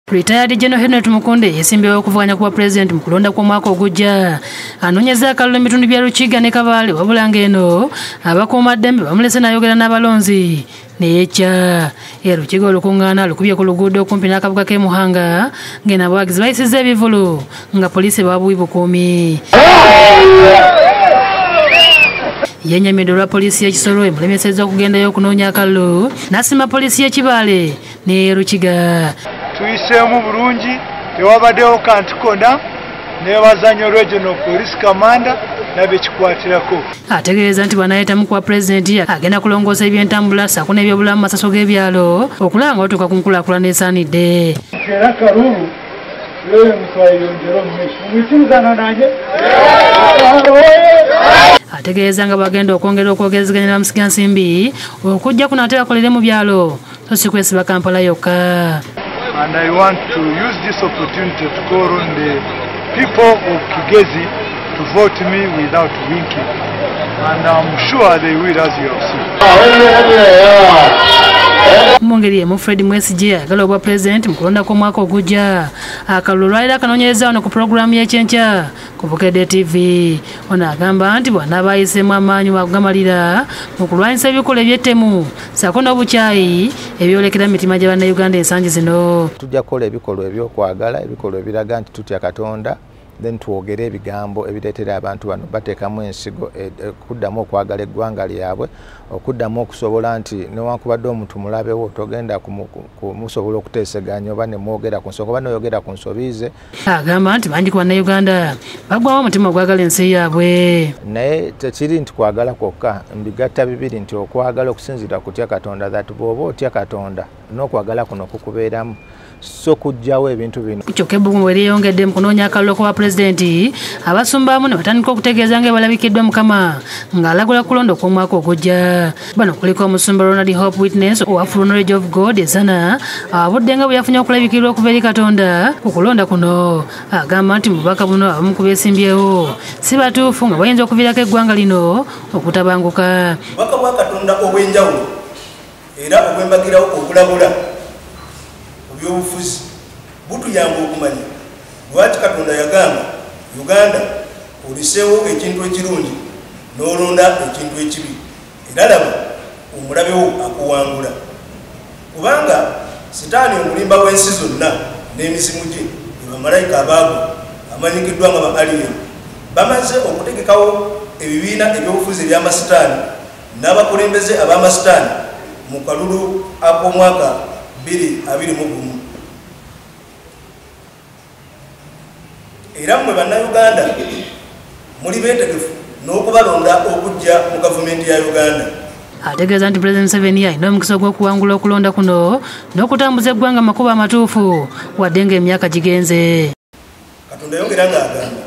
Retired General Henry Tumukunde yesimbewo okuvuganya kuba president mu kulonda kw'omwaka ogujja. Anoonyeza akalulu ebitundu bya Lukiga ne Kabale wabula ng'eno abakuumaddembe bamulese n'ayogera n'abalonzi neyeca. Lukiga olukuŋŋaana lukubye ku luguudo okumpi n'akabuga k'e Muhanga ng'eno abawagizi bayisizza ebivulu nga poliisi babuwi bukuumi. Yenyamidde olwa poliisi y'Ekisoro emulemesezza okugendayo okunoonya akalulu n'asima poliisi y'Ekibale ne Lukiga. Tuyiseemu bulungi tewabaddewo kantu konna n'ebazanyo regional police commander n'abekikwatirako. Ategeeza nti bw'anaayitamu kuba pulezidenti agenda kulongoosa ebyentambula ssaako n'ebyobulamu masaso g'ebyalo okulaba nga batuuka ku nkulaakulana esaanidde. Era kalulu wewe mutwayonjera omumesho mumwikiriza nange ategeeza nga bagenda okwongera okwogezeganya na Musigansimbi okujja kuno ate bakolere mu byalo so si kwesiba Kampala yokka. And I want to use this opportunity to call on the people of Kigezi to vote me without winking. And I'm sure they will, as you have seen. Mungeri emu Fred Mwesigye ayagala obwa president mu kulonda kw'omwaka ogujja. Akalulu lwaliro akanoonyereza wano ku programu y'ekyenkya ku Bukedde TV. Ono agamba nti bw'anaaba ayiseemu amaanyi agamalira mu kulwanyisa ebikolwa eby'ettemu ssaako n'obukyayi ebyolekera emitima gya bannayuganda ensangi zino. Tujja kukola ebikolwa ebyokwagala, ebikolwa ebiraga nti tutya Katonda, then twogere ebigambo ebireetera abantu bano bateekamu ensigo okuddamu okwagala eggwanga lyabwe, okuddamu okusobola nti newankubadde omuntu mulabewo togenda kumusobola okuteeseganya oba ne mwogera ku nsonga oba n'oyogera ku nsobi ze. Agamba nti bangi ku bannayuganda bagwawo omutima ogwagala ensi yaabwe. Naye tekiri nti kwagala kwokka, mbigatta bibiri nti okwagala okusinziira kutya Katonda, that bw'oba otya Katonda n'okwagala kuno kukubeeramu so kujjawo ebintu bino. Kyokka ebbugumu bwe lyeyongedde mu kunoonya akalulu okuba pulezidenti, abasumba abamu ne batandika okutegeeza nga balabikiddwa Mukama ng'alagula kulonda okw'omwaka ogujja. Bano kuliko omusumba Ronald Hope Witness owa Full Knowledge of God Ezana abudde nga bwe yafunye okulabikirwa okuva eri Katonda ku kulonda kuno. Agamba nti mu bubaka buno abamu ku beesimbyewo si batuufu nga bayinza okuviirako eggwanga lino okutabanguka. Obubaka bwa Katonda obw'enjawulo era obwembagirawo okulabula byobufuzi butuyamba okumanya lwaki Katonda yagamba Uganda oliseewo ekintu ekirungi n'olonda ekintu ekibi era laba omulabewo akuwangula kubanga sitaani omulimba w'ensi zonna n'emizimu gye bamalayika abaagwo amanyikiddwa nga ba alien bamaze okutegekawo ebibiina ebyobufuzi eby'amasitaani n'abakulembeze ab'amasitaani mu kalulu ak'omwaka 2021. Era mmwe bannayuganda muli beetegefu n'okubalonda okujja mu gavumenti ya Uganda. Ategeeza nti President Museveni alina omukisa gw'okuwangula okulonda kuno n'okutambuza eggwanga makubo amatuufu wadde ng'emyaka gigenze. Katonda yongera ng'agamba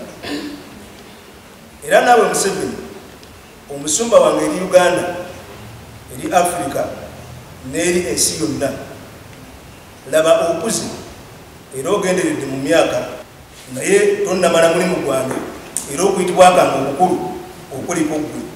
era naawe Museveni omusumba wange eri Uganda, eri Africa n'eri ensi yonna, laba okuze era ogenderedde mu myaka naye tonnamala mulimu gwange era okuyitibwa akange obukulu okuliko ggwe.